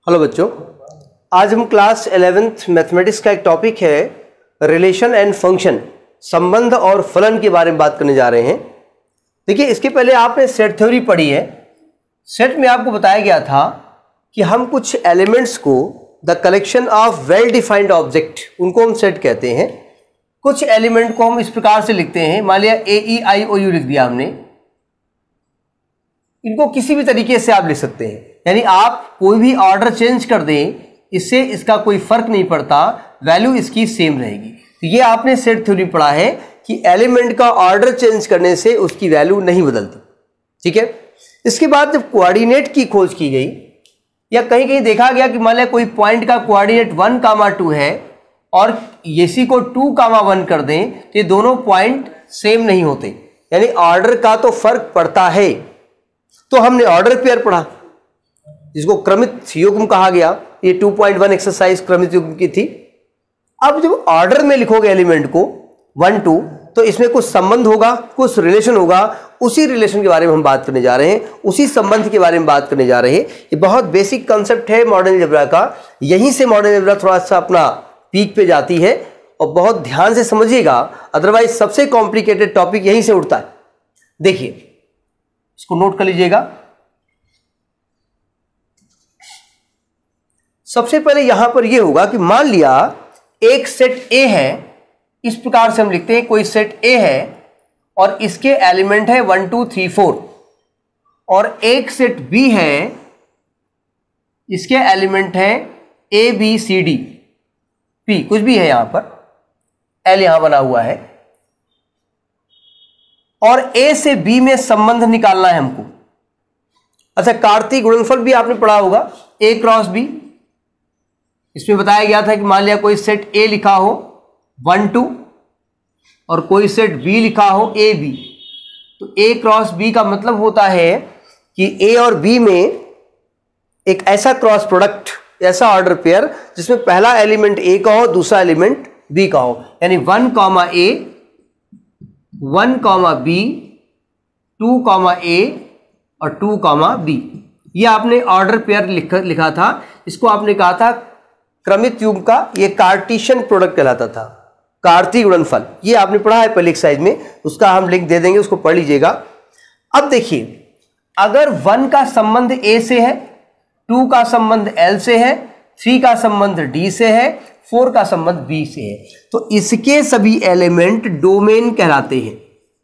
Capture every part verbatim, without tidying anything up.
Hello बच्चों, आज हम क्लास इलेवेंथ मैथमेटिक्स का एक टॉपिक है रिलेशन एंड फंक्शन, संबंध और फलन के बारे में बात करने जा रहे हैं। देखिए, इसके पहले आपने सेट थ्योरी पढ़ी है। सेट में आपको बताया गया था कि हम कुछ एलिमेंट्स को the collection of well defined object, उनको हम सेट कहते हैं। कुछ एलिमेंट को हम इस प्रकार से लिखते हैं, मान लिया ए ई आई ओ यू लिख दिया हमने। इनको किसी भी तरीके से आप लिख सकते हैं, यानी आप कोई भी ऑर्डर चेंज कर दें, इससे इसका कोई फर्क नहीं पड़ता, वैल्यू इसकी सेम रहेगी। तो ये आपने सेट थ्योरी पढ़ा है कि एलिमेंट का ऑर्डर चेंज करने से उसकी वैल्यू नहीं बदलती। ठीक है। इसके बाद जब कोऑर्डिनेट की खोज की गई, या कहीं कहीं देखा गया कि मान लिया कोई पॉइंट का कोऑर्डिनेट वन कामा टू है और इसी को टू कामा वन कर दें, तो ये दोनों पॉइंट सेम नहीं होते, यानी ऑर्डर का तो फर्क पड़ता है। तो हमने ऑर्डर पेयर पढ़ा, जिसको क्रमित युग्म कहा गया। ये टू पॉइंट वन एक्सरसाइज क्रमित युग्म की थी। अब जब ऑर्डर में लिखोगे एलिमेंट को वन टू, तो इसमें कुछ संबंध होगा, कुछ रिलेशन होगा। उसी रिलेशन के बारे में हम बात करने जा रहे हैं, उसी संबंध के बारे में बात करने जा रहे हैं। ये बहुत बेसिक कंसेप्ट है मॉडर्न अलजेब्रा का। यहीं से मॉडर्न अलजेब्रा थोड़ा सा अपना पीक पे जाती है, और बहुत ध्यान से समझिएगा, अदरवाइज सबसे कॉम्प्लिकेटेड टॉपिक यहीं से उठता है। देखिए, इसको नोट कर लीजिएगा। सबसे पहले यहां पर यह होगा कि मान लिया एक सेट ए है, इस प्रकार से हम लिखते हैं, कोई सेट ए है और इसके एलिमेंट है वन टू थ्री फोर, और एक सेट बी है, इसके एलिमेंट है A B C D P, कुछ भी है यहां पर, एल यहां बना हुआ है, और ए से बी में संबंध निकालना है हमको। अच्छा, कार्तीय गुणनफल भी आपने पढ़ा होगा, ए क्रॉस बी। इसमें बताया गया था कि मान लिया कोई सेट ए लिखा हो वन टू और कोई सेट बी लिखा हो ए बी, तो ए क्रॉस बी का मतलब होता है कि ए और बी में एक ऐसा क्रॉस प्रोडक्ट, ऐसा ऑर्डर पेयर जिसमें पहला एलिमेंट ए का हो, दूसरा एलिमेंट बी का हो, यानी one comma A, one comma B, two comma A और टू कॉमा बी। ये आपने ऑर्डर पेयर लिखा लिखा था। इसको आपने कहा था क्रमित युग्म का, ये कार्टेशियन प्रोडक्ट कहलाता था, कार्तीय गुणनफल। ये आपने पढ़ा है पहले एक्सरसाइज में, उसका हम लिंक दे देंगे, उसको पढ़ लीजिएगा। अब देखिए, अगर वन का संबंध ए से है, टू का संबंध एल से है, थ्री का संबंध डी से है, फोर का संबंध बी से है, तो इसके सभी एलिमेंट डोमेन कहलाते हैं।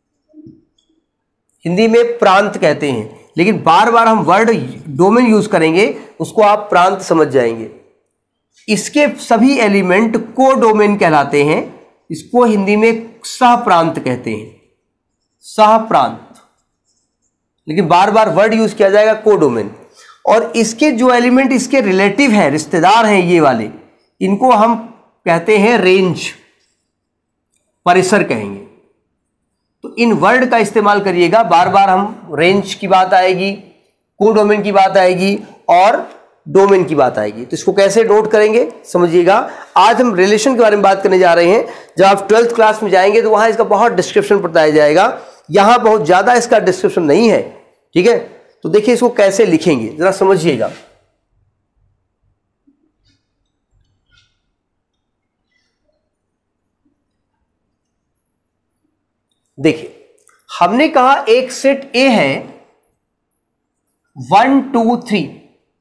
हिंदी में प्रांत कहते हैं, लेकिन बार बार हम वर्ड डोमेन यूज करेंगे, उसको आप प्रांत समझ जाएंगे। इसके सभी एलिमेंट को डोमेन कहलाते हैं। इसको हिंदी में सह प्रांत कहते हैं, सह प्रांत, लेकिन बार बार वर्ड यूज किया जाएगा को डोमेन। और इसके जो एलिमेंट इसके रिलेटिव हैं, रिश्तेदार हैं, ये वाले, इनको हम कहते हैं रेंज, परिसर कहेंगे। तो इन वर्ड का इस्तेमाल करिएगा, बार बार हम रेंज की बात आएगी, को डोमेन की बात आएगी और डोमेन की बात आएगी। तो इसको कैसे नोट करेंगे समझिएगा। आज हम रिलेशन के बारे में बात करने जा रहे हैं। जब आप ट्वेल्थ क्लास में जाएंगे तो वहां इसका बहुत डिस्क्रिप्शन बताया जाएगा, यहां बहुत ज्यादा इसका डिस्क्रिप्शन नहीं है। ठीक है, तो देखिए इसको कैसे लिखेंगे, जरा समझिएगा। देखिए, हमने कहा एक सेट ए है वन टू थ्री,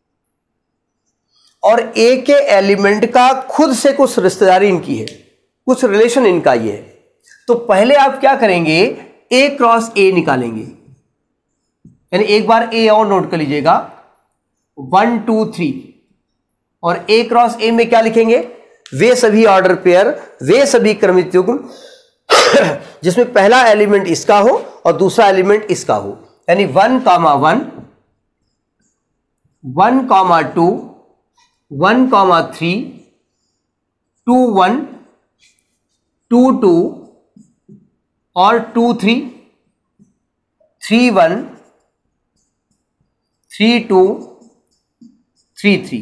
और ए के एलिमेंट का खुद से कुछ रिश्तेदारी इनकी है, कुछ रिलेशन इनका ये है। तो पहले आप क्या करेंगे, ए क्रॉस ए निकालेंगे, यानी एक बार ए और नोट कर लीजिएगा, वन टू थ्री, और ए क्रॉस ए में क्या लिखेंगे, वे सभी ऑर्डर पेयर, वे सभी क्रमित युग्म जिसमें पहला एलिमेंट इसका हो और दूसरा एलिमेंट इसका हो, यानी one comma one, one comma two, one comma three, two one, two two और two three, three one, three two, three three.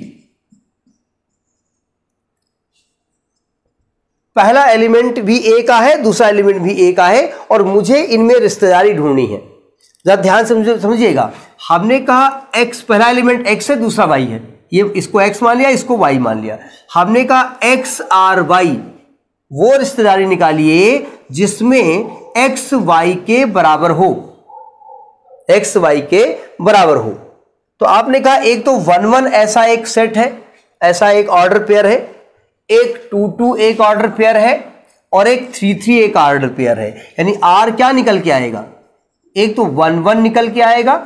पहला एलिमेंट भी ए का है, दूसरा एलिमेंट भी ए का है, और मुझे इनमें रिश्तेदारी ढूंढनी है। जरा ध्यान समझिएगा, हमने कहा x पहला एलिमेंट x है, दूसरा y है, ये इसको x मान लिया, इसको y मान लिया। हमने कहा x आर वाई वो रिश्तेदारी निकालिए जिसमें x y के बराबर हो, x y के बराबर हो। तो आपने कहा एक तो वन वन ऐसा एक सेट है, ऐसा एक ऑर्डर पेयर है, एक टू टू एक ऑर्डर पेयर है और एक थ्री थ्री एक ऑर्डर पेयर है। यानी R क्या निकल के आएगा, एक तो वन वन निकल के आएगा,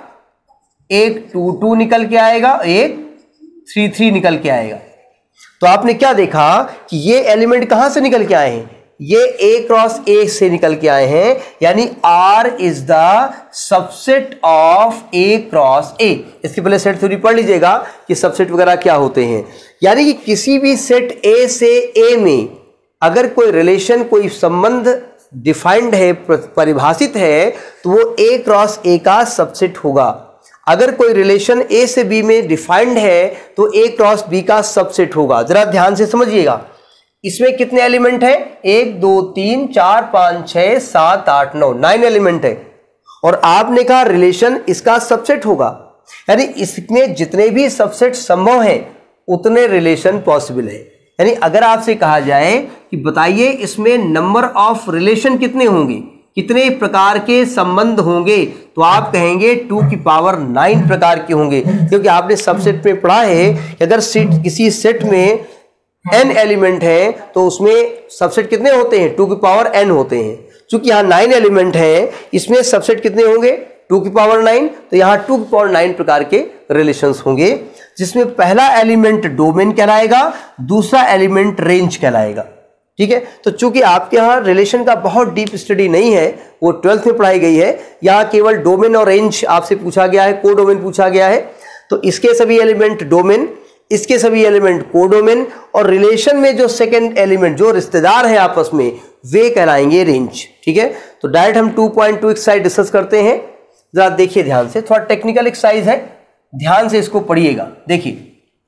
एक टू टू निकल के आएगा, एक थ्री थ्री निकल के आएगा। तो आपने क्या देखा कि ये एलिमेंट कहां से निकल के आए हैं, ये A क्रॉस A से निकल के आए हैं। यानी R is the subset of A cross A। इसके पहले सेट थ्योरी पढ़ लीजिएगा कि सबसेट वगैरह क्या होते हैं। यानी कि किसी भी सेट A से A में अगर कोई रिलेशन, कोई संबंध डिफाइंड है, परिभाषित है, तो वो A क्रॉस A का सबसेट होगा। अगर कोई रिलेशन A से B में डिफाइंड है तो A क्रॉस B का सबसेट होगा। जरा ध्यान से समझिएगा, इसमें कितने एलिमेंट हैं, एक दो तीन चार पांच छह सात आठ नौ, नाइन एलिमेंट है और आपने कहा रिलेशन इसका सबसेट होगा। यानी इसमें जितने भी सबसेट संभव हैं उतने रिलेशन पॉसिबल है। यानी अगर आपसे कहा जाए कि बताइए इसमें नंबर ऑफ रिलेशन कितने होंगे, कितने प्रकार के संबंध होंगे, तो आप कहेंगे टू की पावर नाइन प्रकार के होंगे। क्योंकि आपने सबसेट में पढ़ा है कि अगर सेट, किसी सेट में n एलिमेंट है तो उसमें सबसेट कितने होते हैं, टू की पावर n होते हैं। चूंकि यहाँ नाइन एलिमेंट है, इसमें सबसेट कितने होंगे, टू की पावर नाइन, तो यहाँ टू की पावर नाइन प्रकार के रिलेशंस होंगे, जिसमें पहला एलिमेंट डोमेन कहलाएगा, दूसरा एलिमेंट रेंज कहलाएगा। ठीक है, तो चूंकि आपके यहाँ रिलेशन का बहुत डीप स्टडी नहीं है, वो ट्वेल्थ में पढ़ाई गई है, यहाँ केवल डोमेन और रेंज आपसे पूछा गया है, को डोमेन पूछा गया है। तो इसके सभी एलिमेंट डोमेन, इसके सभी एलिमेंट कोडोमेन और रिलेशन में जो सेकंड एलिमेंट जो रिश्तेदार है आपस में वे कहलाएंगे रेंज। ठीक है, तो डायरेक्ट हम two point two exercise discuss करते हैं। जरा देखिए ध्यान से, थोड़ा टेक्निकल एक्सरसाइज है, ध्यान से इसको पढ़िएगा। देखिए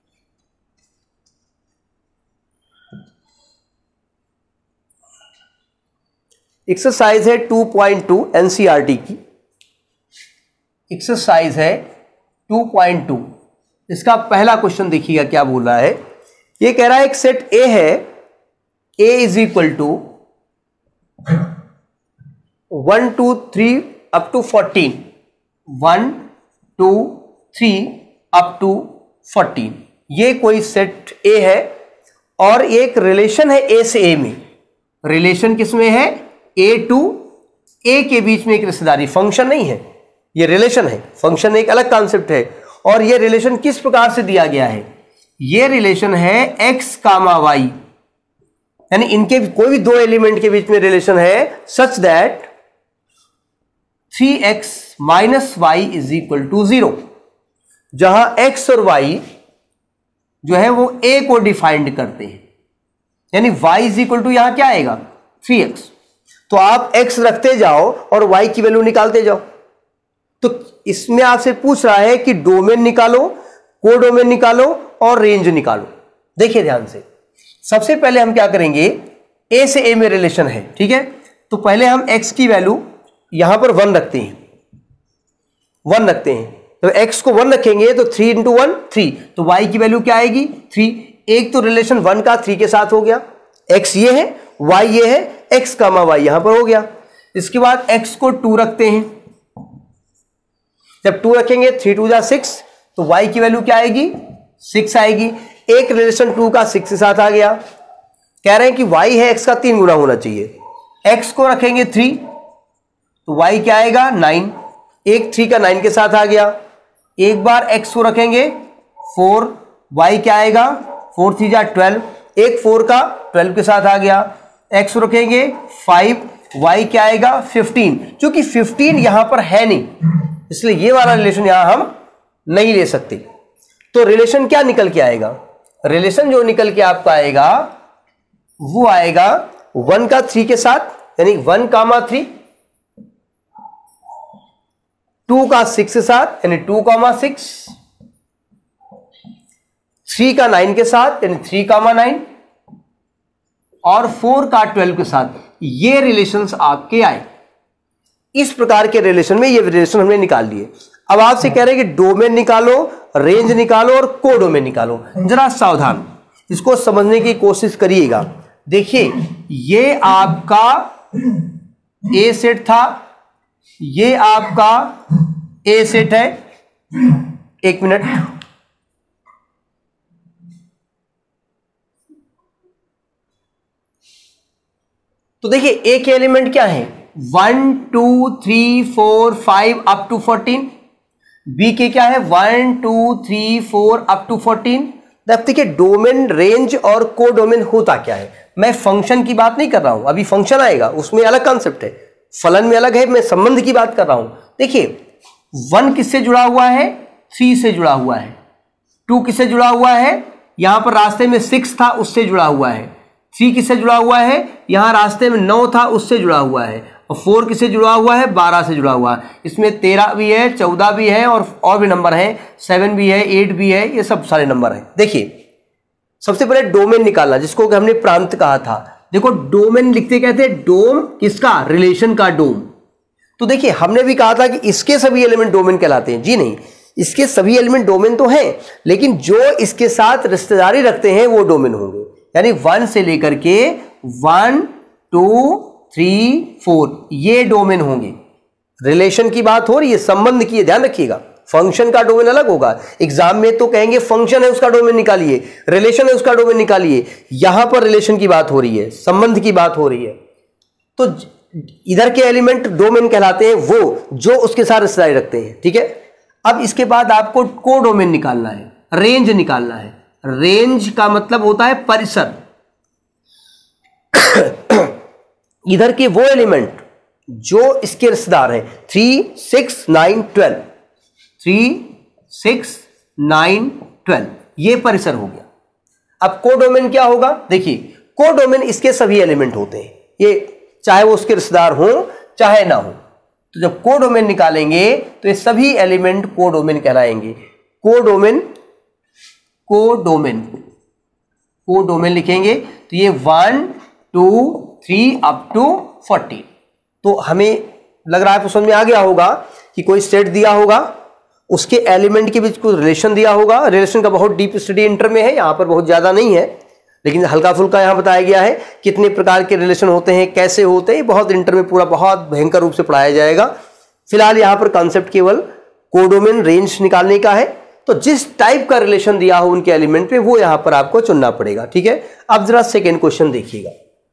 एक्सरसाइज है टू पॉइंट टू एनसीईआरटी की एक्सरसाइज है टू पॉइंट टू। इसका पहला क्वेश्चन देखिएगा क्या बोल रहा है। ये कह रहा है एक सेट ए है, A is equal to one two three up to fourteen, one two three up to fourteen. ये कोई सेट ए है और एक रिलेशन है ए से ए में। रिलेशन किसमें है, ए टू ए के बीच में एक रिश्तेदारी, फंक्शन नहीं है, ये रिलेशन है। फंक्शन एक अलग कॉन्सेप्ट है। और ये रिलेशन किस प्रकार से दिया गया है, ये रिलेशन है x कामा y, यानी इनके कोई भी दो एलिमेंट के बीच में रिलेशन है such that three x minus y is equal to zero, जहां x और y जो है वो a को डिफाइंड करते हैं। यानी y इज इक्वल टू यहां क्या आएगा, थ्री एक्स। तो आप x रखते जाओ और y की वैल्यू निकालते जाओ। तो इसमें आपसे पूछ रहा है कि डोमेन निकालो, कोडोमेन निकालो और रेंज निकालो। देखिए ध्यान से, सबसे पहले हम क्या करेंगे, ए से ए में रिलेशन है, ठीक है, तो पहले हम x की वैल्यू यहां पर वन रखते हैं, वन रखते हैं। तो x को वन रखेंगे तो थ्री इंटू वन थ्री, तो y की वैल्यू क्या आएगी, थ्री। एक तो रिलेशन वन का थ्री के साथ हो गया, x ये है, y ये है, x कामा y यहां पर हो गया। इसके बाद x को टू रखते हैं, जब टू रखेंगे थ्री टू जा सिक्स, तो y की वैल्यू क्या आएगी, सिक्स आएगी। एक रिलेशन टू का सिक्स के साथ आ गया। कह रहे हैं कि y है x का तीन गुना होना चाहिए। x को रखेंगे थ्री, तो y क्या आएगा, नाइन। एक थ्री का नाइन के साथ आ गया। एक बार x को रखेंगे फोर, y क्या आएगा, फोर थ्री जा ट्वेल्व। एक फोर का ट्वेल्व के साथ आ गया। x रखेंगे फाइव, y क्या आएगा, फिफ्टीन। क्योंकि फिफ्टीन यहां पर है नहीं, इसलिए ये वाला रिलेशन यहां हम नहीं ले सकते। तो रिलेशन क्या निकल के आएगा, रिलेशन जो निकल के आपका आएगा वो आएगा वन का थ्री के साथ, यानी वन कामा थ्री, टू का सिक्स के साथ यानी टू कामा सिक्स, थ्री का नाइन के साथ यानी थ्री कामा नाइन, और फोर का ट्वेल्व के साथ। ये रिलेशंस आपके आए। इस प्रकार के रिलेशन में ये रिलेशन हमने निकाल लिए। अब आपसे कह रहे हैं कि डोमेन निकालो, रेंज निकालो और कोडोमेन निकालो। जरा सावधान इसको समझने की कोशिश करिएगा। देखिए ये आपका ए सेट था, ये आपका ए सेट है। एक मिनट, तो देखिए ए के एलिमेंट क्या है, one two three four five up to fourteen. B के क्या है, one two three four up to fourteen. देखिए डोमेन, रेंज और कोडोमेन होता क्या है। मैं फंक्शन की बात नहीं कर रहा हूं, अभी फंक्शन आएगा उसमें अलग कॉन्सेप्ट है, फलन में अलग है, मैं संबंध की बात कर रहा हूं। देखिए वन किससे जुड़ा हुआ है, थ्री से जुड़ा हुआ है। टू किससे जुड़ा हुआ है, यहां पर रास्ते में सिक्स था उससे जुड़ा हुआ है। थ्री किससे जुड़ा हुआ है, यहां रास्ते में नौ था उससे जुड़ा हुआ है। और फोर किससे जुड़ा हुआ है, बारह से जुड़ा हुआ है। इसमें तेरह भी है, चौदह भी है और और भी नंबर है, सेवन भी है, एट भी है, ये सब सारे नंबर हैं। देखिए सबसे पहले डोमेन निकालना, जिसको हमने प्रांत कहा था। देखो डोमेन लिखते कहते हैं डोम किसका, रिलेशन का डोम। तो देखिए हमने भी कहा था कि इसके सभी एलिमेंट डोमेन कहलाते हैं। जी नहीं, इसके सभी एलिमेंट डोमेन तो हैं, लेकिन जो इसके साथ रिश्तेदारी रखते हैं वो डोमेन होंगे। यानी वन से लेकर के वन टू थ्री फोर ये डोमेन होंगे। रिलेशन की बात हो रही है, संबंध की, ध्यान रखिएगा। फंक्शन का डोमेन अलग होगा, एग्जाम में तो कहेंगे फंक्शन है उसका डोमेन निकालिए, रिलेशन है उसका डोमेन निकालिए। यहां पर रिलेशन की बात हो रही है, संबंध की बात हो रही है। तो इधर के एलिमेंट डोमेन कहलाते हैं वो जो उसके साथ रिश्तेदारी रखते हैं। ठीक है, अब इसके बाद आपको कोडोमेन निकालना है, रेंज निकालना है। रेंज का मतलब होता है परिसर। इधर के वो एलिमेंट जो इसके रिश्तेदार हैं, three six nine twelve, three six nine twelve, ये परिसर हो गया। अब कोडोमेन क्या होगा, देखिए कोडोमेन इसके सभी एलिमेंट होते हैं, ये चाहे वो उसके रिश्तेदार हो चाहे ना हो। तो जब कोडोमेन निकालेंगे तो ये सभी एलिमेंट कोडोमेन कहलाएंगे। कोडोमेन, कोडोमेन, कोडोमेन लिखेंगे तो ये one two three up to fourteen. तो हमें लग रहा है तो समझ में आ गया होगा कि कोई सेट दिया होगा, उसके एलिमेंट के बीच कुछ रिलेशन दिया होगा। रिलेशन का बहुत डीप स्टडी इंटर में है, यहाँ पर बहुत ज़्यादा नहीं है, लेकिन हल्का फुल्का यहाँ बताया गया है कितने प्रकार के रिलेशन होते हैं, कैसे होते हैं। बहुत इंटर में पूरा बहुत भयंकर रूप से पढ़ाया जाएगा। फिलहाल यहाँ पर कॉन्सेप्ट केवल कोडोमेन, रेंज निकालने का है। तो जिस टाइप का रिलेशन दिया हो उनके एलिमेंट पे, वो यहाँ पर आपको चुनना पड़ेगा। ठीक है, अब जरा सेकेंड क्वेश्चन देखिएगा।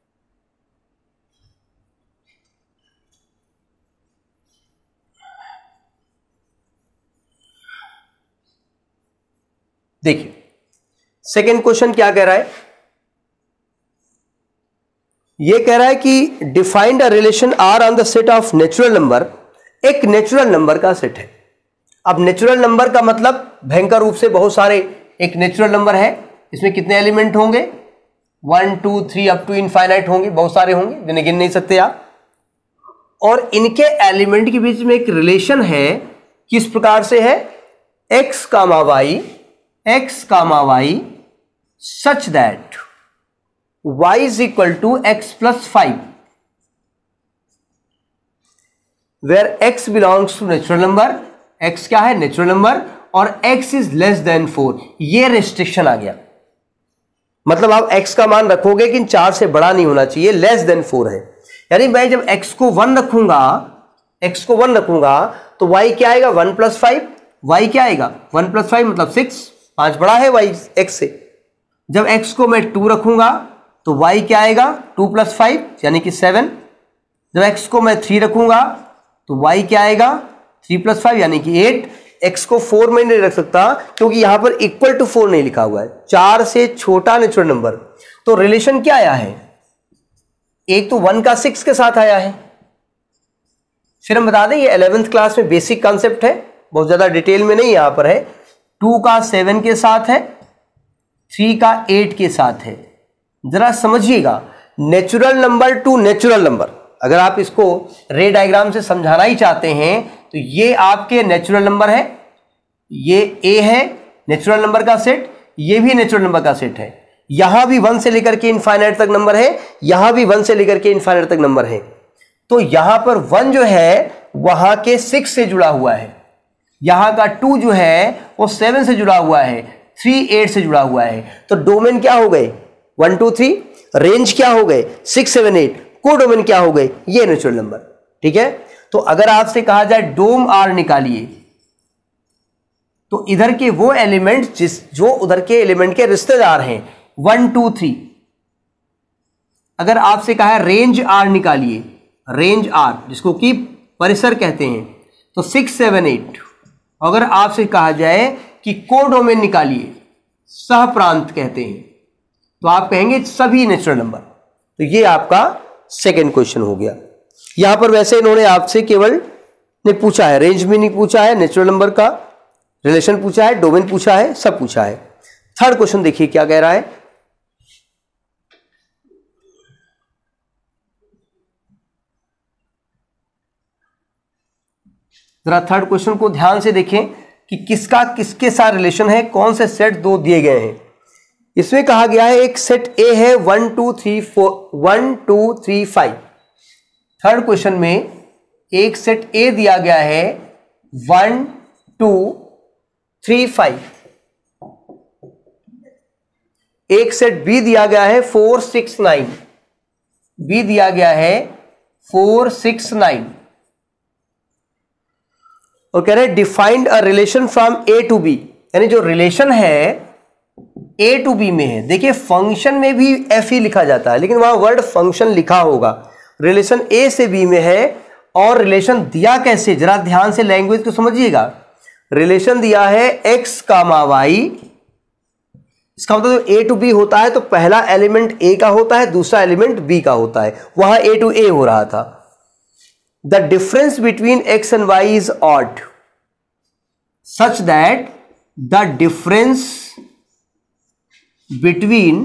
देखिए सेकेंड क्वेश्चन क्या कह रहा है, यह कह रहा है कि defined a relation R on the set of natural number. एक नेचुरल नंबर का सेट है। अब नेचुरल नंबर का मतलब भयंकर रूप से बहुत सारे, एक नेचुरल नंबर है, इसमें कितने एलिमेंट होंगे, one two three up to infinite होंगे, बहुत सारे होंगे जिन्हें गिन नहीं सकते आप। और इनके एलिमेंट के बीच में एक रिलेशन है, किस प्रकार से है, x comma y, x comma y such that y is equal to x plus five, where x belongs to natural number, x क्या है नेचुरल नंबर, और x is less than four, ये रेस्ट्रिक्शन आ गया। मतलब आप x का मान रखोगे कि चार से बड़ा नहीं होना चाहिए, लेस देन फोर है। यानी मैं जब x को वन रखूंगा, x को वन रखूंगा तो y क्या आएगा, वन प्लस फाइव, y क्या आएगा वन प्लस फाइव मतलब सिक्स, पांच बड़ा है y x से। जब x को मैं टू रखूंगा तो y क्या आएगा, टू प्लस फाइव यानी कि सेवन। जब x को मैं थ्री रखूंगा तो y क्या आएगा, थ्री प्लस फाइव यानी कि एट। x को फोर में नहीं रख सकता क्योंकि यहां पर इक्वल टू फोर नहीं लिखा हुआ है, चार से छोटा नेचुरल नंबर। तो रिलेशन क्या आया है, एक तो वन का सिक्स के साथ आया है। फिर हम बता दें ये इलेवेंथ क्लास में बेसिक कॉन्सेप्ट है, बहुत ज्यादा डिटेल में नहीं यहां पर है। टू का सेवन के साथ है, थ्री का एट के साथ है। जरा समझिएगा, natural number to natural number, अगर आप इसको रे डायग्राम से समझाना ही चाहते हैं तो ये आपके नेचुरल नंबर है, ये ए है नेचुरल नंबर का सेट, ये भी नेचुरल नंबर का सेट है। यहां भी वन से लेकर के इनफाइनाइट तक नंबर है, यहां भी वन से लेकर के इनफाइनाइट तक नंबर है। तो यहां पर वन जो है वहां के सिक्स से जुड़ा हुआ है, यहां का टू जो है वो सेवन से जुड़ा हुआ है, थ्री एट से जुड़ा हुआ है, तो डोमेन क्या हो गए, वन टू थ्री, रेंज क्या हो गए, सिक्स सेवन एट, को डोमेन क्या हो गए, ये नेचुरल नंबर। ठीक है, तो अगर आपसे कहा जाए डोम आर निकालिए, तो इधर के वो एलिमेंट जिस जो उधर के एलिमेंट के रिश्तेदार हैं, वन टू थ्री। अगर आपसे कहा है रेंज आर निकालिए, रेंज आर जिसको कि परिसर कहते हैं, तो सिक्स सेवन एट। अगर आपसे कहा जाए कि कोडोमेन निकालिए, सह प्रांत कहते हैं, तो आप कहेंगे सभी नेचुरल नंबर। तो ये आपका सेकंड क्वेश्चन हो गया। यहां पर वैसे इन्होंने आपसे केवल ने पूछा है, रेंज भी नहीं पूछा है, नेचुरल नंबर का रिलेशन पूछा है, डोमेन पूछा है, सब पूछा है। थर्ड क्वेश्चन देखिए क्या कह रहा है। जरा थर्ड क्वेश्चन को ध्यान से देखें कि किसका किसके साथ रिलेशन है, कौन से सेट दो दिए गए हैं। इसमें कहा गया है एक सेट ए है one two three four one two three five. Third question में एक सेट ए दिया गया है वन टू थ्री फाइव, एक सेट बी दिया गया है फोर सिक्स नाइन, बी दिया गया है फोर सिक्स नाइन, और कह रहे हैं defined a relation from A to B, यानी जो रिलेशन है ए टू बी में है। देखिए फंक्शन में भी एफ ही लिखा जाता है, लेकिन वहां वर्ड फंक्शन लिखा होगा। रिलेशन ए से बी में है, और रिलेशन दिया कैसे, जरा ध्यान से लैंग्वेज को समझिएगा। रिलेशन दिया है एक्स कामा वाई, इसका मतलब ए टू बी होता है तो पहला एलिमेंट ए का होता है, दूसरा एलिमेंट बी का होता है, वहां ए टू ए हो रहा था। The difference between x and y is odd, such that the difference between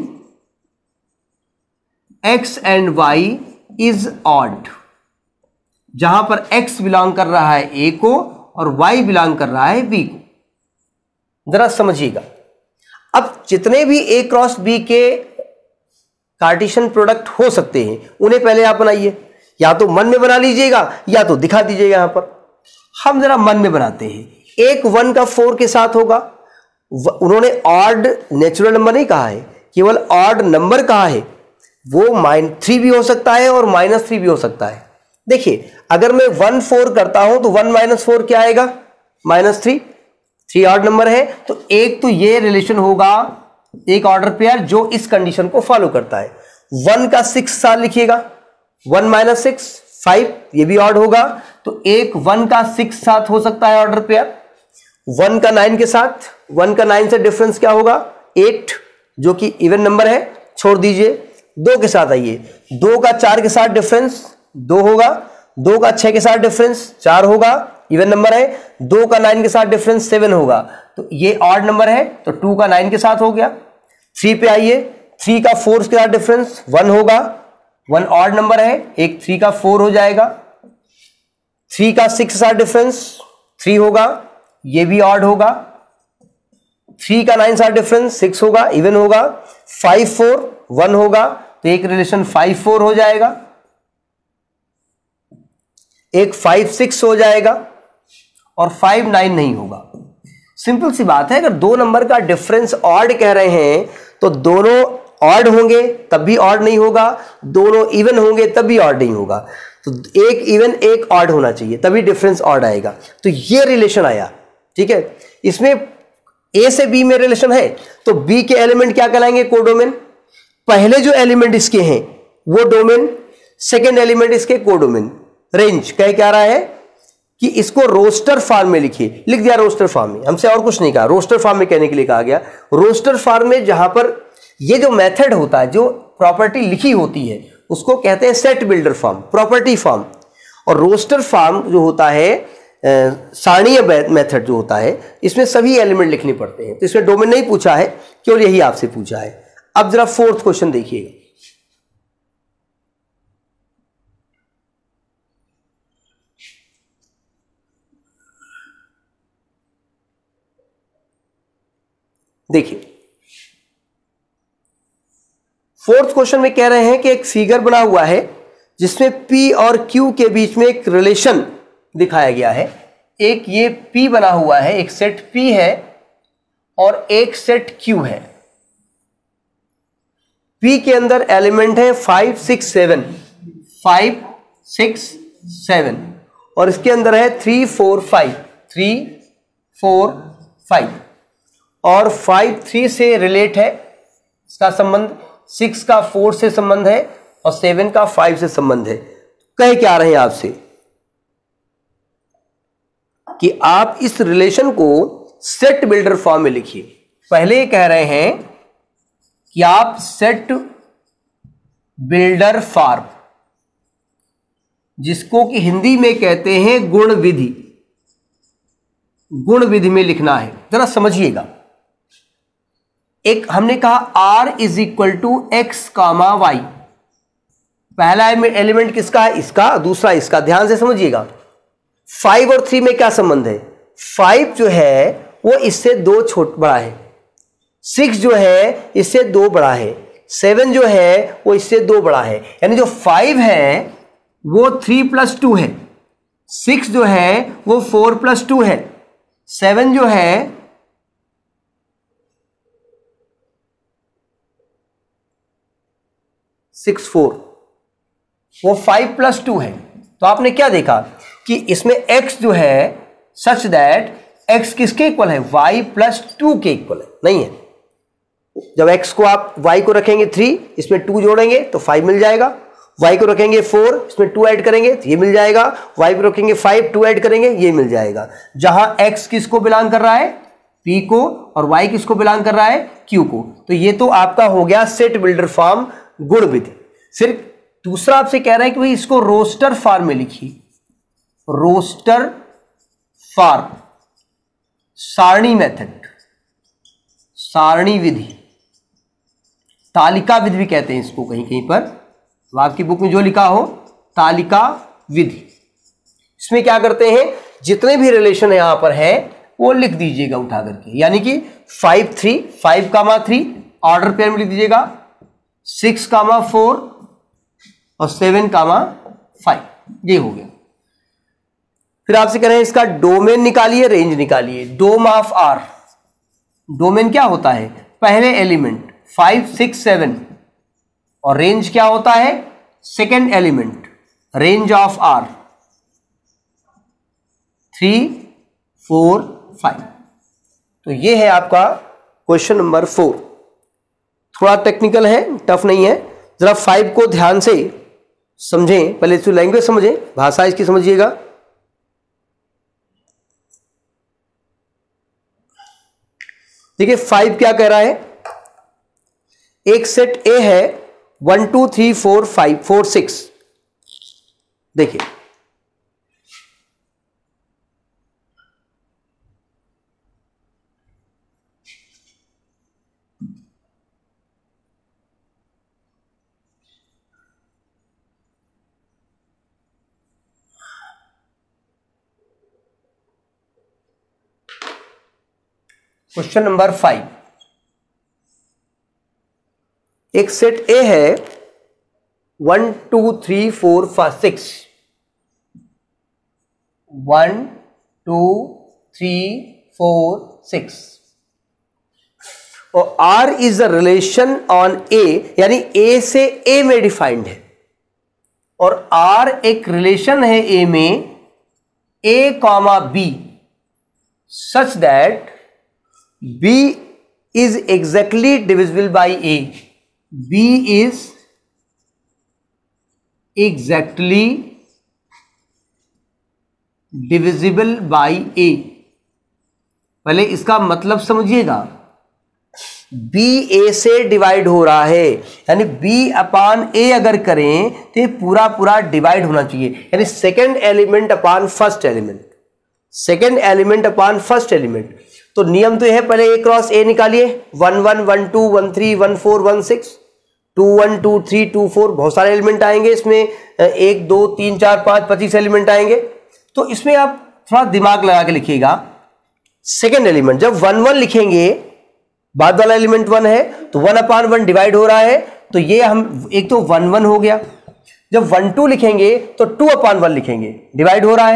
x and y is odd। जहां पर x बिलोंग कर रहा है a को और y बिलोंग कर रहा है b को। जरा समझिएगा, अब जितने भी a क्रॉस b के कार्टेशियन प्रोडक्ट हो सकते हैं उन्हें पहले आप बनाइए, या तो मन में बना लीजिएगा या तो दिखा दीजिएगा। यहां पर हम जरा मन में बनाते हैं। एक वन का फोर के साथ होगा, उन्होंने ऑड नेचुरल नंबर नहीं कहा है, केवल ऑड नंबर कहा है। वो माइन थ्री भी हो सकता है और माइनस थ्री भी हो सकता है। देखिए अगर मैं वन फोर करता हूं तो वन माइनस फोर क्या आएगा, minus three. Three odd number है तो एक तो ये रिलेशन होगा, एक ऑर्डर पेयर जो इस कंडीशन को फॉलो करता है। वन का सिक्स साथ लिखिएगा, वन माइनस सिक्स फाइव, ये भी ऑड होगा, तो एक वन का सिक्स साथ हो सकता है ऑर्डर पेयर। वन का नाइन के साथ, वन का नाइन से डिफरेंस क्या होगा, एट, जो कि इवन नंबर है, छोड़ दीजिए। दो के साथ आइए, दो का चार के साथ डिफरेंस दो होगा, दो का छह के साथ डिफरेंस चार होगा, इवन नंबर है। दो का नाइन के साथ डिफरेंस सेवन होगा, तो ये ऑड नंबर है, तो टू का नाइन के साथ हो गया। थ्री पे आइए, थ्री का फोर के साथ डिफरेंस वन होगा, वन ऑड नंबर है, एक थ्री का फोर हो जाएगा। थ्री का सिक्स के साथ डिफरेंस थ्री होगा, ये भी ऑड होगा। थ्री का नाइन साथ डिफरेंस सिक्स होगा, इवन होगा। फाइव फोर वन होगा, तो एक रिलेशन फाइव फोर हो जाएगा, एक फाइव सिक्स हो जाएगा, और फाइव नाइन नहीं होगा। सिंपल सी बात है, अगर दो नंबर का डिफरेंस ऑड कह रहे हैं तो दोनों ऑड होंगे तब भी ऑड नहीं होगा, दोनों इवन होंगे तब भी ऑड नहीं होगा। तो एक इवन एक ऑड होना चाहिए तभी डिफरेंस ऑड आएगा। तो ये रिलेशन आया, ठीक है। इसमें ए से बी में रिलेशन है, तो बी के एलिमेंट क्या कहलाएंगे, कोडोमेन। पहले जो एलिमेंट इसके हैं वो डोमेन, सेकेंड एलिमेंट इसके कोडोमेन। रेंज कह क्या रहा है कि इसको रोस्टर फॉर्म में लिखिए, लिख दिया रोस्टर फॉर्म में, हमसे और कुछ नहीं कहा, रोस्टर फॉर्म में कहने के लिए कहा गया। रोस्टर फॉर्म में जहां पर ये जो मेथड होता है, जो प्रॉपर्टी लिखी होती है, उसको कहते हैं set builder form, property form. और रोस्टर फॉर्म जो होता है, सारणीय मेथड जो होता है, इसमें सभी एलिमेंट लिखने पड़ते हैं। तो इसमें डोमेन नहीं पूछा है, केवल यही आपसे पूछा है। अब जरा फोर्थ क्वेश्चन देखिएगा। देखिए फोर्थ क्वेश्चन में कह रहे हैं कि एक फिगर बना हुआ है जिसमें P और Q के बीच में एक रिलेशन दिखाया गया है। एक ये P बना हुआ है, एक सेट P है और एक सेट Q है। P के अंदर एलिमेंट है five six seven, five six seven, और इसके अंदर है three four five, three four five, और फाइव थ्री से रिलेट है, इसका संबंध सिक्स का फोर से संबंध है और सेवन का फाइव से संबंध है। कह क्या रहे हैं आपसे कि आप इस रिलेशन को सेट बिल्डर फॉर्म में लिखिए। पहले ये कह रहे हैं कि आप सेट बिल्डर फॉर्म, जिसको कि हिंदी में कहते हैं गुण विधि, गुण विधि में लिखना है। जरा समझिएगा, एक हमने कहा R is equal to x comma y, पहला एलिमेंट किसका है, इसका, दूसरा इसका। ध्यान से समझिएगा, फाइव और थ्री में क्या संबंध है, फाइव जो है वो इससे दो छोट बड़ा है, सिक्स जो है इससे दो बड़ा है, सेवन जो है वो इससे दो बड़ा है। यानी जो फाइव है वो थ्री प्लस टू है, सिक्स जो है वो फोर प्लस टू है, सेवन जो है सिक्स फोर, वो फाइव प्लस टू है। तो आपने क्या देखा कि इसमें x जो है सच दैट x किसके इक्वल है, y प्लस टू के इक्वल है, नहीं है। जब x को आप y को रखेंगे थ्री, इसमें टू जोड़ेंगे तो फाइव मिल जाएगा, y को रखेंगे फोर, इसमें टू ऐड करेंगे तो ये मिल जाएगा, y को रखेंगे फाइव, टू ऐड करेंगे ये मिल जाएगा। जहां x किसको बिलोंग कर रहा है, p को, और y किसको बिलोंग कर रहा है, q को। तो ये तो आपका हो गया सेट बिल्डर फॉर्म गुण विधि। फिर दूसरा आपसे कह रहा है कि भाई इसको रोस्टर फॉर्म में लिखिए, रोस्टर फॉर्म, सारणी मेथड, सारणी विधि, तालिका विधि भी कहते हैं इसको कहीं कहीं पर, तो आपकी बुक में जो लिखा हो तालिका विधि। इसमें क्या करते हैं, जितने भी रिलेशन यहां पर है वो लिख दीजिएगा उठा करके, यानी कि five three, five comma three order pair में लिख दीजिएगा, सिक्स कामा फोर और सेवन कामा फाइव, ये हो गया। फिर आपसे कह रहे हैं इसका डोमेन निकालिए, रेंज निकालिए। डोम ऑफ आर, डोमेन क्या होता है, पहले एलिमेंट फाइव सिक्स सेवन, और रेंज क्या होता है, second element, range of R three four five. तो ये है आपका क्वेश्चन नंबर फोर। थोड़ा टेक्निकल है, टफ नहीं है। जरा फाइव को ध्यान से समझें, पहले इसकी लैंग्वेज समझें, भाषा इसकी समझिएगा। देखिए फाइव क्या कह रहा है, एक सेट ए है one two three four five four six. देखिए क्वेश्चन नंबर फाइव, एक सेट ए है one two three four five six, one two three four six, और R is a relation on A, यानी A से A में defined है, और R एक रिलेशन है A में A comma B, such that B is exactly divisible by A. B is exactly divisible by A. पहले इसका मतलब समझिएगा, B A से डिवाइड हो रहा है, यानी B अपान A अगर करें तो ये पूरा पूरा डिवाइड होना चाहिए, यानी second element upon first element, second element upon first element. तो नियम तो है, पहले ए क्रॉस ए निकालिए, one one one two one three one four one six, two one two three two four, बहुत सारे एलिमेंट आएंगे इसमें, एक दो तीन चार पाँच पच्चीस एलिमेंट आएंगे। तो इसमें आप थोड़ा दिमाग लगा के लिखिएगा, सेकेंड एलिमेंट जब वन वन लिखेंगे, बाद वाला एलिमेंट वन है तो वन अपान वन डिवाइड हो रहा है, तो ये हम एक तो वन वन हो गया। जब वन टू लिखेंगे तो टू अपान वन लिखेंगे, डिवाइड हो रहा है,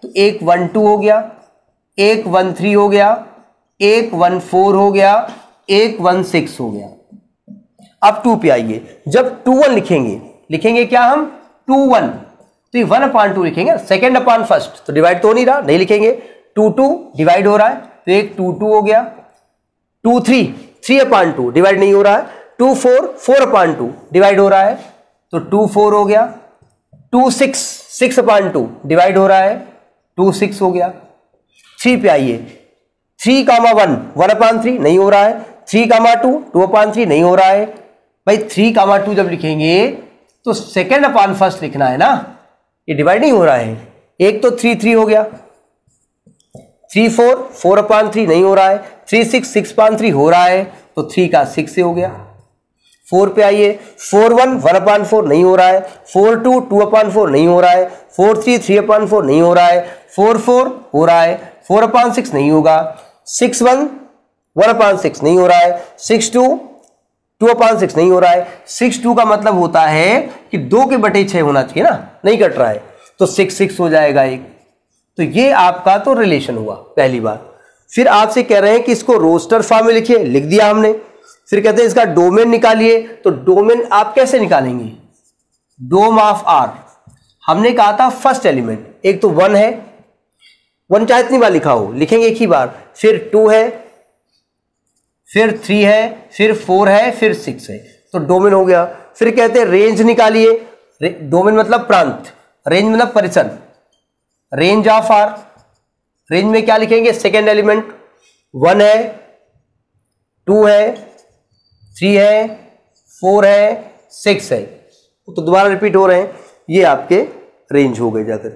तो एक वन टू हो गया, एक वन थ्री हो गया, एक वन फोर हो गया, एक वन सिक्स हो गया। अब टू पे आइए, जब टू वन लिखेंगे, लिखेंगे क्या हम टू वन, तो ये वन अपान टू लिखेंगे, सेकेंड अपान फर्स्ट, तो डिवाइड तो हो नहीं रहा, नहीं लिखेंगे। टू टू डिवाइड हो रहा है, तो एक टू टू हो गया। Two three, three upon two divide नहीं हो रहा है। Two four, four upon two divide हो रहा है, तो टू फोर हो गया। Two six, six upon two divide हो रहा है, टू सिक्स हो गया। थ्री पे आइए, three comma one, one upon three नहीं हो रहा है। Three comma two, two upon three नहीं हो रहा है। भाई थ्री कामा टू जब लिखेंगे तो सेकेंड अपान फर्स्ट लिखना है ना, ये डिवाइड नहीं हो रहा है। एक तो थ्री थ्री हो गया, three four, four upon three नहीं हो रहा है। Three six, six upon three हो रहा है, तो थ्री का सिक्स से हो गया। फोर पे आइए, four one, one upon four नहीं हो रहा है। Four two, two upon four नहीं हो रहा है। Four three, three upon four नहीं हो रहा है। फोर फोर हो रहा है, फोर अपान सिक्स नहीं होगा। Six one, one upon six नहीं हो रहा है। Six two, two upon six नहीं हो रहा है। सिक्स टू का मतलब होता है कि दो के बटे छह होना चाहिए ना, नहीं कट रहा है, तो सिक्स सिक्स हो जाएगा एक। तो ये आपका तो रिलेशन हुआ पहली बार। फिर आपसे कह रहे हैं कि इसको रोस्टर फॉर्म में लिखिए, लिख दिया हमने। फिर कहते हैं इसका डोमेन निकालिए, तो डोमेन आप कैसे निकालेंगे, डोम ऑफ आर। हमने कहा था फर्स्ट एलिमेंट, एक तो वन है, वन चाहे इतनी बार लिखा हो, लिखेंगे एक ही बार। फिर टू है, फिर थ्री है, फिर फोर है, फिर सिक्स है, तो डोमेन हो गया। फिर कहते हैं रेंज निकालिए, डोमेन मतलब प्रांत, रेंज मतलब परिसर, रेंज ऑफ आर। रेंज में क्या लिखेंगे, सेकेंड एलिमेंट वन है, टू है, थ्री है, फोर है, सिक्स है, तो दोबारा रिपीट हो रहे हैं, ये आपके रेंज हो गए जाकर।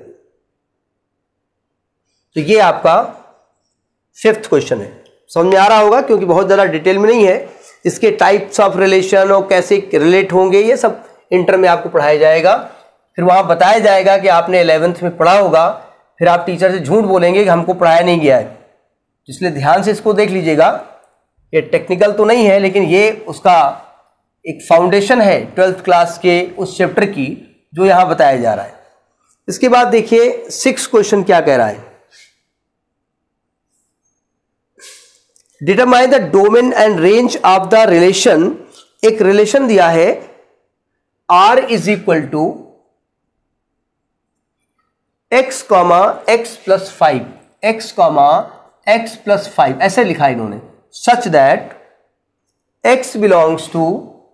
तो ये आपका फिफ्थ क्वेश्चन है। समझ में आ रहा होगा, क्योंकि बहुत ज़्यादा डिटेल में नहीं है। इसके टाइप्स ऑफ रिलेशन और कैसे रिलेट होंगे ये सब इंटर में आपको पढ़ाया जाएगा। फिर वहाँ बताया जाएगा कि आपने इलेवेंथ में पढ़ा होगा, फिर आप टीचर से झूठ बोलेंगे कि हमको पढ़ाया नहीं गया है। इसलिए ध्यान से इसको देख लीजिएगा। ये टेक्निकल तो नहीं है, लेकिन ये उसका एक फाउंडेशन है ट्वेल्थ क्लास के उस चैप्टर की, जो यहाँ बताया जा रहा है। इसके बाद देखिए सिक्स क्वेश्चन क्या कह रहा है, determine the domain and range of the relation. एक रिलेशन दिया है R is equal to x comma x plus five, x comma x plus five ऐसे लिखा है इन्होंने, such that x belongs to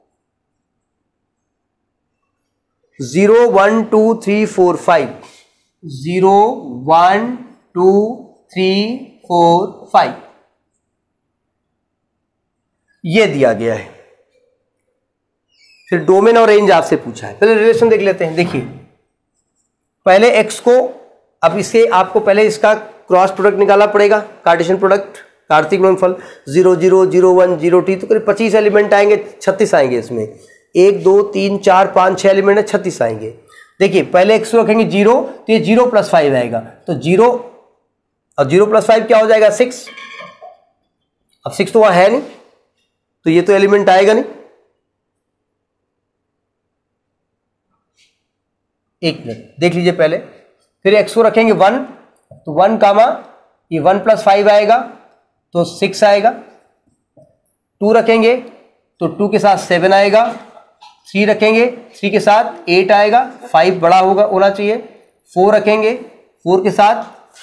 zero one two three four five, zero one two three four five, ये दिया गया है। फिर domain और रेंज आपसे पूछा है। पहले रिलेशन देख लेते हैं। देखिए पहले x को, अब इसके आपको पहले इसका क्रॉस प्रोडक्ट निकालना पड़ेगा, कार्टेशियन प्रोडक्ट, कार्तिक गुणनफल। Zero zero zero one zero टी, तो करीब पच्चीस एलिमेंट आएंगे, छत्तीस आएंगे इसमें। एक दो तीन चार पाँच छः एलिमेंट है, छत्तीस आएंगे। देखिए पहले x को रखेंगे जीरो, तो ये जीरो प्लस फाइव आएगा, तो जीरो और जीरो प्लस फाइव क्या हो जाएगा, सिक्स। अब सिक्स तो वहाँ है नहीं, तो ये तो एलिमेंट आएगा नहीं। एक मिनट देख लीजिए पहले। फिर x को रखेंगे वन, तो वन कामा ये वन प्लस फाइव आएगा, तो सिक्स आएगा। टू रखेंगे तो टू के साथ सेवन आएगा। थ्री रखेंगे, थ्री के साथ एट आएगा, फाइव बड़ा होगा होना चाहिए। फोर रखेंगे, फोर के साथ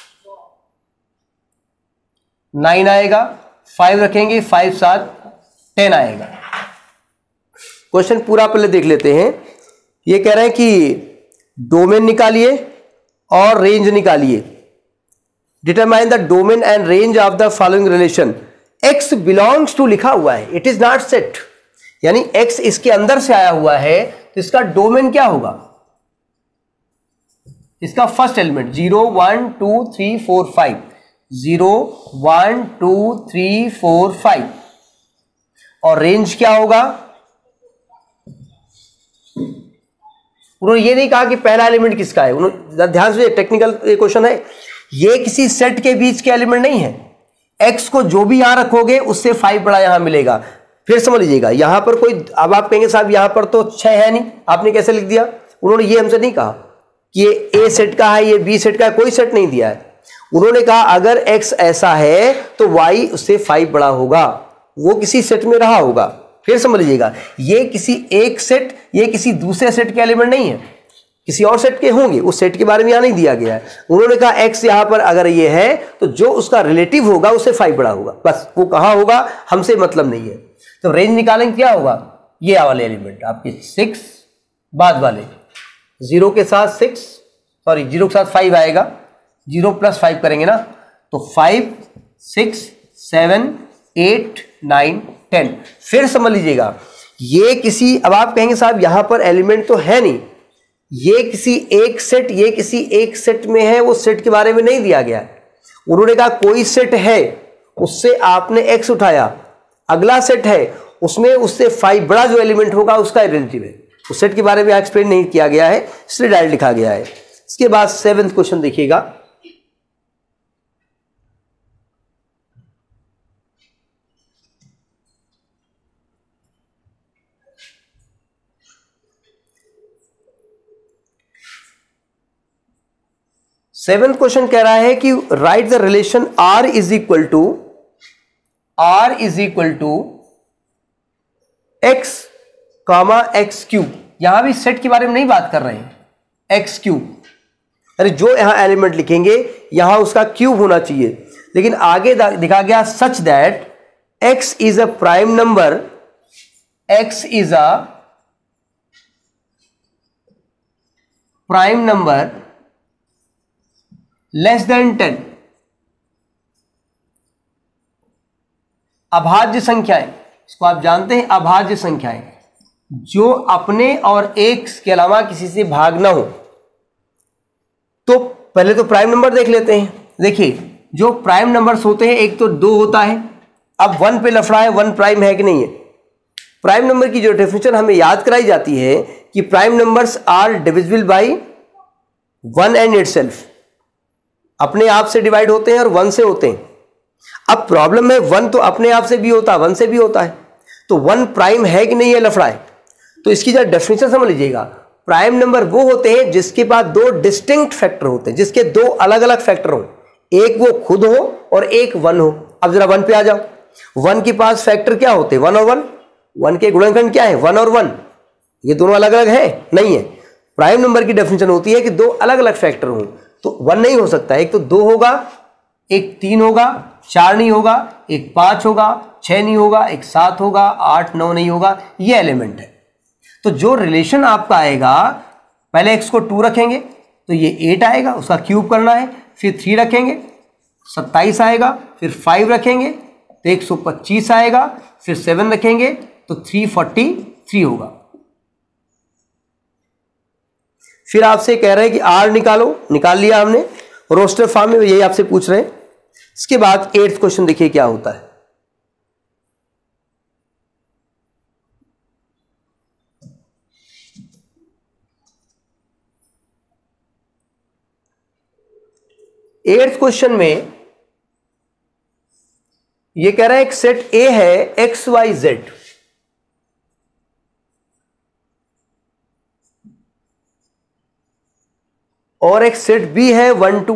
नाइन आएगा। फाइव रखेंगे, फाइव साथ टेन आएगा। क्वेश्चन पूरा पहले देख लेते हैं। ये कह रहे हैं कि डोमेन निकालिए और रेंज निकालिए। Determine the domain and range of the following relation. x belongs to लिखा हुआ है, इट इज नॉट सेट, यानी x इसके अंदर से आया हुआ है, तो इसका डोमेन क्या होगा, इसका first element zero one two three four five, zero one two three four five. और रेंज क्या होगा, उन्होंने ये नहीं कहा कि पहला एलिमेंट किसका है। उन्होंने ध्यान से, टेक्निकल क्वेश्चन है, ये किसी सेट के बीच के एलिमेंट नहीं है। x को जो भी यहां रखोगे उससे फाइव बड़ा यहां मिलेगा। फिर समझ लीजिएगा, यहां पर कोई, अब आप कहेंगे साहब यहां पर तो छह है नहीं, आपने कैसे लिख दिया, उन्होंने ये हमसे नहीं कहा। कि ये ए सेट का है, ये बी सेट का है, कोई सेट नहीं दिया है। उन्होंने कहा अगर एक्स ऐसा है तो वाई उससे फाइव बड़ा होगा, वो किसी सेट में रहा होगा। फिर समझ लीजिएगा, ये किसी एक सेट, ये किसी दूसरे सेट के एलिमेंट नहीं है, किसी और सेट के होंगे, उस सेट के बारे में यहां नहीं दिया गया है। उन्होंने कहा एक्स यहां पर अगर ये है तो जो उसका रिलेटिव होगा उससे फाइव बड़ा होगा, बस वो कहां होगा हमसे मतलब नहीं है। तो रेंज निकालेंगे, क्या होगा, ये वाले एलिमेंट आपके सिक्स, बाद वाले जीरो के साथ सिक्स, सॉरी जीरो के साथ फाइव आएगा, जीरो प्लस फाइव करेंगे ना, तो five, six, seven, eight, nine, ten. फिर समझ लीजिएगा, ये किसी, अब आप कहेंगे साहब यहां पर एलिमेंट तो है नहीं, ये किसी एक सेट, ये किसी एक सेट में है, वो सेट के बारे में नहीं दिया गया है। उन्होंने कहा कोई सेट है, उससे आपने एक्स उठाया, अगला सेट है उसमें उससे फाइव बड़ा जो एलिमेंट होगा उसका रिलेटिव है, उस सेट के बारे में एक्सप्लेन नहीं किया गया है, इसलिए डायरेक्ट लिखा गया है। इसके बाद सेवेंथ क्वेश्चन देखिएगा, सेवेंथ क्वेश्चन कह रहा है कि write the relation R is equal to R is equal to x comma x cube. यहां भी सेट के बारे में नहीं बात कर रहे हैं, एक्स क्यूब, अरे जो यहां एलिमेंट लिखेंगे यहां उसका क्यूब होना चाहिए, लेकिन आगे दिखा गया such that x is a prime number, x is a prime number less than ten. अभाज्य संख्याएं, इसको आप जानते हैं, अभाज्य संख्याएं जो अपने और एक के अलावा किसी से भाग ना हो। तो पहले तो प्राइम नंबर देख लेते हैं। देखिए जो प्राइम नंबर्स होते हैं, एक तो दो होता है, अब वन पे लफड़ा है, वन प्राइम है कि नहीं है। प्राइम नंबर की जो डेफिनेशन हमें याद कराई जाती है कि prime numbers are divisible by one and itself, अपने आप से डिवाइड होते हैं और वन से होते हैं। अब प्रॉब्लम है, वन तो अपने आप से भी होता है, वन से भी होता है, तो वन प्राइम है कि नहीं है, लफड़ा है। तो इसकी जरा डेफिनेशन समझ लीजिएगा, प्राइम नंबर वो होते हैं जिसके पास दो डिस्टिंक्ट फैक्टर होते हैं, जिसके दो अलग अलग फैक्टर हो, एक वो खुद हो और एक वन हो। अब जरा वन पे आ जाओ, वन के पास फैक्टर क्या होते हैं, वन और वन, वन के गुणनखंड क्या है, वन और वन, ये दोनों अलग अलग है, नहीं है। प्राइम नंबर की डेफिनेशन होती है कि दो अलग अलग फैक्टर हो, तो वन नहीं हो सकता, एक तो दो होगा, एक तीन होगा, चार नहीं होगा, एक पांच होगा, छह नहीं होगा, एक सात होगा, आठ नौ नहीं होगा, ये एलिमेंट है। तो जो रिलेशन आपका आएगा, पहले एक्स को टू रखेंगे तो ये एट आएगा, उसका क्यूब करना है, फिर थ्री रखेंगे सत्ताईस आएगा, फिर फाइव रखेंगे तो एक सौ पच्चीस आएगा, फिर सेवन रखेंगे तो थ्री फोर्टी थ्री होगा। फिर आपसे कह रहे हैं कि आर निकालो, निकाल लिया हमने रोस्टर फॉर्म में, यही आपसे पूछ रहे हैं। इसके बाद एट्थ क्वेश्चन देखिए क्या होता है। एट्थ क्वेश्चन में यह कह रहा है एक सेट ए है एक्स वाई जेड, और एक सेट बी है one two.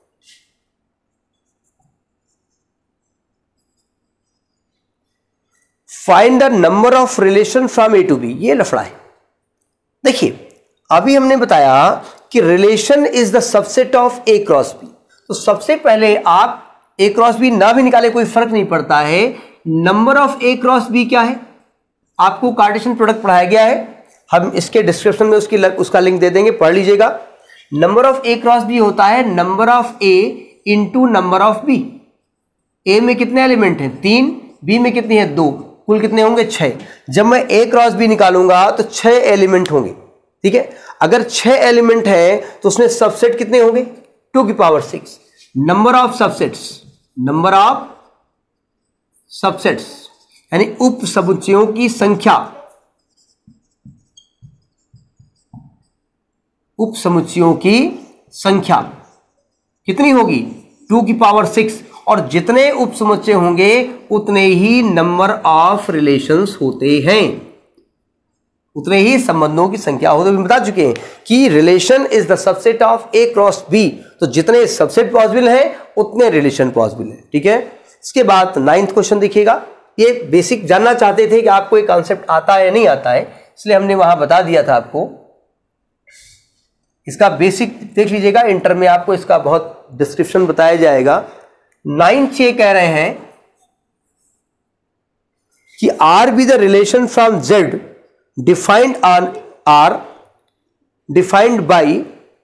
Find the number of relation from A to B, ये लफड़ा है। देखिए अभी हमने बताया कि relation is the subset of A cross B, तो सबसे पहले आप ए क्रॉस बी ना भी निकाले कोई फर्क नहीं पड़ता है, number of A cross B क्या है, आपको कार्टेशियन प्रोडक्ट पढ़ाया गया है, हम इसके डिस्क्रिप्शन में उसकी उसका लिंक दे देंगे, पढ़ लीजिएगा। Number of A cross B होता है number of A into number of B. A में कितने एलिमेंट हैं, तीन, बी में कितनी है, दो, कुल कितने होंगे, छह। जब मैं ए क्रॉस बी निकालूंगा तो छह एलिमेंट होंगे, ठीक है। अगर छह एलिमेंट है तो उसमें सबसेट कितने होंगे, टू की power six. Number of subsets, number of subsets यानी उप समुच्चयों की संख्या, उप समुच्चयों की संख्या कितनी होगी, टू की पावर सिक्स, और जितने उप समुच्चय होंगे उतने ही नंबर ऑफ रिलेशंस होते हैं, उतने ही संबंधों की संख्या हो। तो हम बता चुके हैं कि relation is the subset of A cross B, तो जितने सबसेट पॉसिबल हैं उतने रिलेशन पॉसिबल है। ठीक है, इसके बाद नाइन्थ क्वेश्चन देखिएगा। ये बेसिक जानना चाहते थे कि आपको ये कॉन्सेप्ट आता है या नहीं आता है, इसलिए हमने वहां बता दिया था आपको। इसका बेसिक देख लीजिएगा, इंटर में आपको इसका बहुत डिस्क्रिप्शन बताया जाएगा। नाइन्थ ये कह रहे हैं कि R be the relation from Z defined on R defined by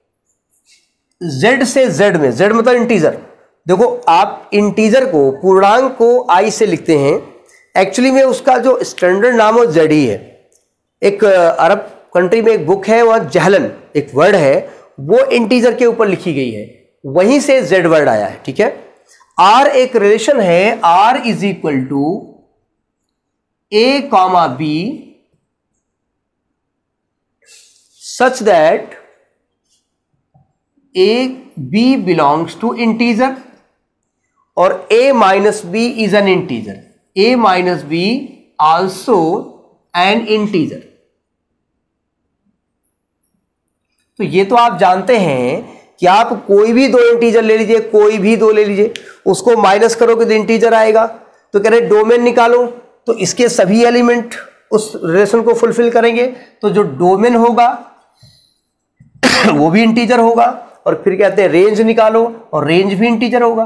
Z से जेड में, जेड मतलब इंटीजर। देखो आप इंटीजर को, पूर्णांक को आई से लिखते हैं, एक्चुअली में उसका जो स्टैंडर्ड नाम है जेड ही है। एक अरब कंट्री में एक बुक है, वहां जहलन एक वर्ड है, वो इंटीजर के ऊपर लिखी गई है, वहीं से जेड वर्ड आया है। ठीक है, आर एक रिलेशन है, R is equal to A comma B such that A B belongs to integer और a minus B is an integer, a minus B also an integer. तो ये तो आप जानते हैं कि आप कोई भी दो इंटीजर ले लीजिए, कोई भी दो ले लीजिए, उसको माइनस करोगे तो इंटीजर आएगा। तो कह रहे डोमेन निकालो, तो इसके सभी एलिमेंट उस रिलेशन को फुलफिल करेंगे, तो जो डोमेन होगा वो भी इंटीजर होगा। और फिर कहते हैं रेंज निकालो, और रेंज भी इंटीजर होगा।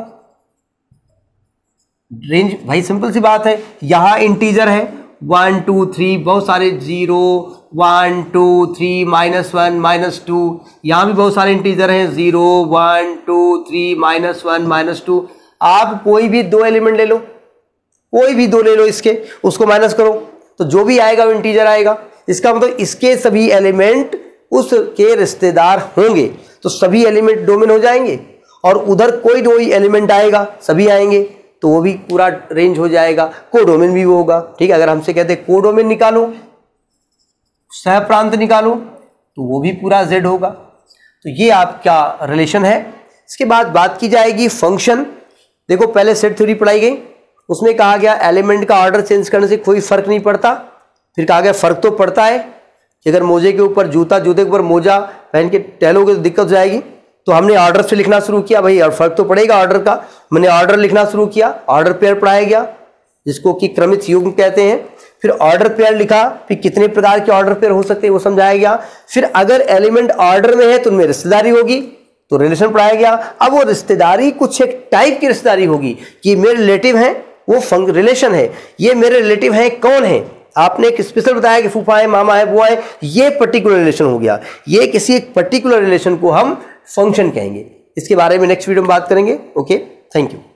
रेंज भाई सिंपल सी बात है, यहां इंटीजर है वन टू थ्री, बहुत सारे zero one two three minus one minus two, यहां भी बहुत सारे इंटीजर हैं zero one two three minus one minus two. आप कोई भी दो एलिमेंट ले लो, कोई भी दो ले लो, इसके उसको माइनस करो तो जो भी आएगा वो इंटीजर आएगा। इसका मतलब इसके सभी एलिमेंट उसके रिश्तेदार होंगे, तो सभी एलिमेंट डोमेन हो जाएंगे। और उधर कोई कोई एलिमेंट आएगा, सभी आएंगे, तो वो भी पूरा रेंज हो जाएगा। कोडोमेन भी वो होगा। ठीक है, अगर हमसे कहते हैं कोडोमेन निकालो, सह प्रांत निकालो, तो वो भी पूरा जेड होगा। तो ये आपका रिलेशन है। इसके बाद बात की जाएगी फंक्शन। देखो पहले सेट थ्योरी पढ़ाई गई, उसमें कहा गया एलिमेंट का ऑर्डर चेंज करने से कोई फर्क नहीं पड़ता। फिर कहा गया फर्क तो पड़ता है, अगर मोजे के ऊपर जूता, जूते के ऊपर मोजा पहन के टहलोगे तो दिक्कत हो जाएगी। तो हमने ऑर्डर से लिखना शुरू किया, भाई और फर्क तो पड़ेगा ऑर्डर का। मैंने ऑर्डर लिखना शुरू किया, ऑर्डर पेयर पढ़ाया गया, जिसको कि क्रमित युग्म कहते हैं। फिर ऑर्डर पेयर लिखा, फिर कितने प्रकार के ऑर्डर पेयर हो सकते हैं वो समझाया गया। फिर अगर एलिमेंट ऑर्डर में है तो उनमें रिश्तेदारी होगी, तो रिलेशन पढ़ाया गया। अब वो रिश्तेदारी कुछ एक टाइप की रिश्तेदारी होगी कि मेरे रिलेटिव हैं, वो रिलेशन है। ये मेरे रिलेटिव हैं, कौन है? आपने एक स्पेशल बताया कि फूफा है, मामा है, बुआ है, ये पर्टिकुलर रिलेशन हो गया। ये किसी एक पर्टिकुलर रिलेशन को हम फंक्शन कहेंगे। इसके बारे में नेक्स्ट वीडियो में बात करेंगे। Okay, thank you.